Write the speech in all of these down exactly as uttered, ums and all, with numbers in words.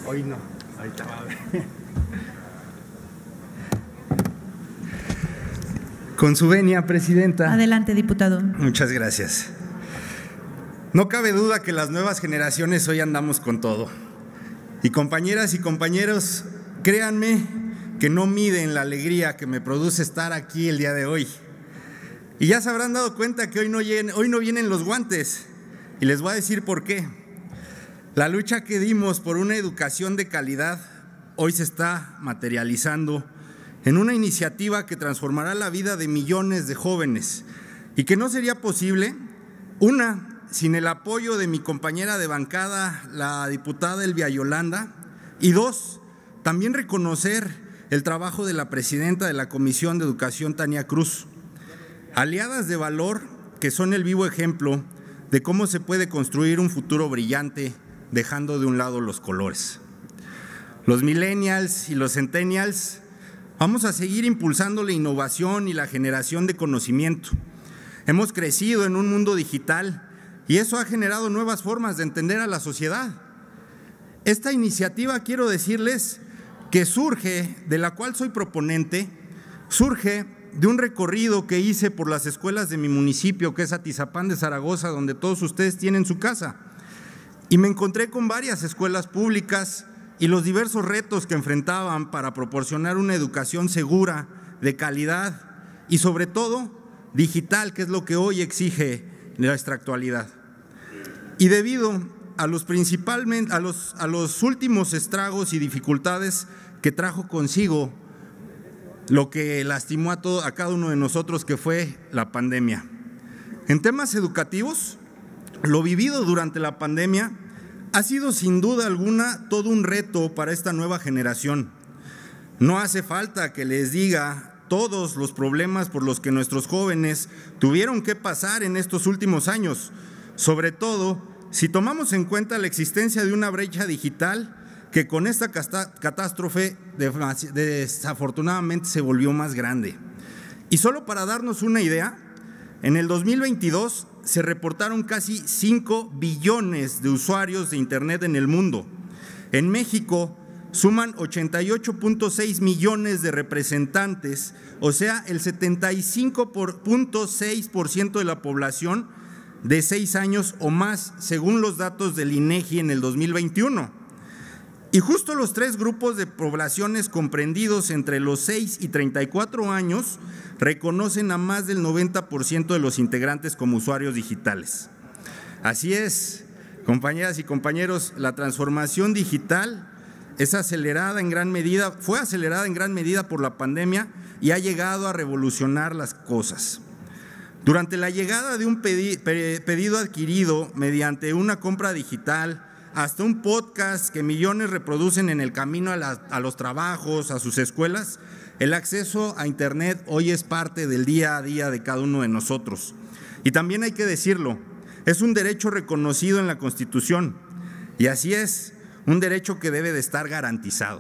Hoy no, ahorita va a ver. Con su venia, presidenta. Adelante, diputado. Muchas gracias. No cabe duda que las nuevas generaciones hoy andamos con todo. Y compañeras y compañeros, créanme que no miden la alegría que me produce estar aquí el día de hoy. Y ya se habrán dado cuenta que hoy no, hoy no vienen los guantes. Y les voy a decir por qué. La lucha que dimos por una educación de calidad hoy se está materializando en una iniciativa que transformará la vida de millones de jóvenes y que no sería posible, una, sin el apoyo de mi compañera de bancada, la diputada Elvia Yolanda, y dos, también reconocer el trabajo de la presidenta de la Comisión de Educación, Tania Cruz, aliadas de valor que son el vivo ejemplo de cómo se puede construir un futuro brillante dejando de un lado los colores. Los millennials y los centennials vamos a seguir impulsando la innovación y la generación de conocimiento. Hemos crecido en un mundo digital y eso ha generado nuevas formas de entender a la sociedad. Esta iniciativa, quiero decirles que surge, de la cual soy proponente, surge de un recorrido que hice por las escuelas de mi municipio, que es Atizapán de Zaragoza, donde todos ustedes tienen su casa. Y me encontré con varias escuelas públicas y los diversos retos que enfrentaban para proporcionar una educación segura, de calidad y sobre todo digital, que es lo que hoy exige nuestra actualidad. Y debido a los principalmente a los, a los últimos estragos y dificultades que trajo consigo lo que lastimó a, todo, a cada uno de nosotros, que fue la pandemia. En temas educativos, lo vivido durante la pandemia ha sido sin duda alguna todo un reto para esta nueva generación. No hace falta que les diga todos los problemas por los que nuestros jóvenes tuvieron que pasar en estos últimos años, sobre todo si tomamos en cuenta la existencia de una brecha digital que con esta catástrofe desafortunadamente se volvió más grande. Y solo para darnos una idea, en el dos mil veintidós se reportaron casi cinco billones de usuarios de Internet en el mundo. En México suman ochenta y ocho punto seis millones de representantes, o sea, el setenta y cinco punto seis por ciento de la población de seis años o más, según los datos del INEGI en el dos mil veintiuno. Y justo los tres grupos de poblaciones comprendidos entre los seis y treinta y cuatro años reconocen a más del noventa por ciento de los integrantes como usuarios digitales. Así es, compañeras y compañeros, la transformación digital es acelerada en gran medida, fue acelerada en gran medida por la pandemia y ha llegado a revolucionar las cosas. Durante la llegada de un pedido adquirido mediante una compra digital, hasta un podcast que millones reproducen en el camino a, la, a los trabajos, a sus escuelas, el acceso a Internet hoy es parte del día a día de cada uno de nosotros. Y también hay que decirlo, es un derecho reconocido en la Constitución y así es, un derecho que debe de estar garantizado.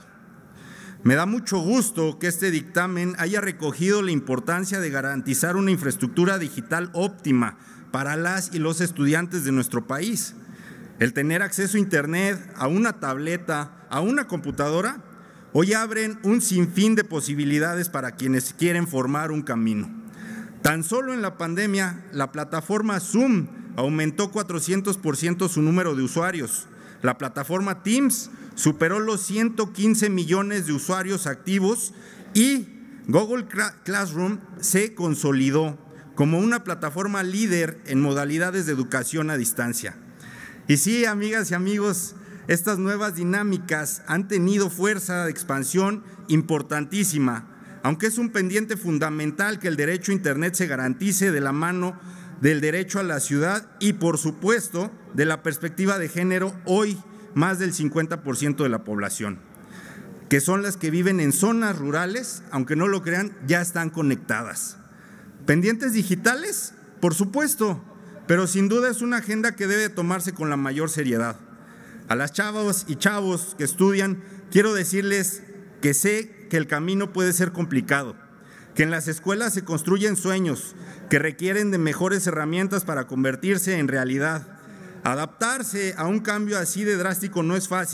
Me da mucho gusto que este dictamen haya recogido la importancia de garantizar una infraestructura digital óptima para las y los estudiantes de nuestro país. El tener acceso a Internet, a una tableta, a una computadora, hoy abren un sinfín de posibilidades para quienes quieren formar un camino. Tan solo en la pandemia, la plataforma Zoom aumentó cuatrocientos por ciento su número de usuarios. La plataforma Teams superó los ciento quince millones de usuarios activos y Google Classroom se consolidó como una plataforma líder en modalidades de educación a distancia. Y sí, amigas y amigos, estas nuevas dinámicas han tenido fuerza de expansión importantísima, aunque es un pendiente fundamental que el derecho a Internet se garantice de la mano del derecho a la ciudad y, por supuesto, de la perspectiva de género, hoy más del cincuenta por ciento de la población, que son las que viven en zonas rurales, aunque no lo crean, ya están conectadas. ¿Pendientes digitales? Por supuesto, pero sin duda es una agenda que debe tomarse con la mayor seriedad. A las chavas y chavos que estudian, quiero decirles que sé que el camino puede ser complicado, que en las escuelas se construyen sueños que requieren de mejores herramientas para convertirse en realidad. Adaptarse a un cambio así de drástico no es fácil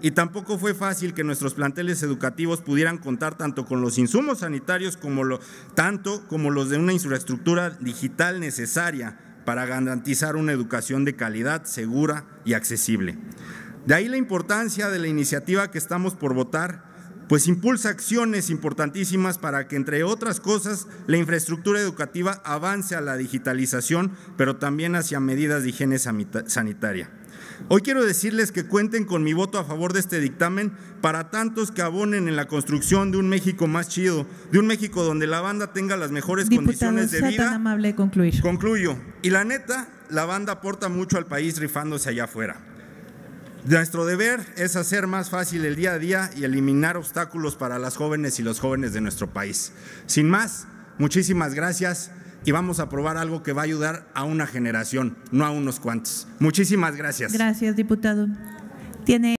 y tampoco fue fácil que nuestros planteles educativos pudieran contar tanto con los insumos sanitarios como lo, tanto como los de una infraestructura digital necesaria para garantizar una educación de calidad, segura y accesible. De ahí la importancia de la iniciativa que estamos por votar, pues impulsa acciones importantísimas para que, entre otras cosas, la infraestructura educativa avance a la digitalización, pero también hacia medidas de higiene sanitaria. Hoy quiero decirles que cuenten con mi voto a favor de este dictamen para tantos que abonen en la construcción de un México más chido, de un México donde la banda tenga las mejores Diputado, condiciones de sea vida. tan amable de concluir. Concluyo. Y la neta, la banda aporta mucho al país rifándose allá afuera. Nuestro deber es hacer más fácil el día a día y eliminar obstáculos para las jóvenes y los jóvenes de nuestro país. Sin más, muchísimas gracias y vamos a aprobar algo que va a ayudar a una generación, no a unos cuantos. Muchísimas gracias. Gracias, diputado. Tiene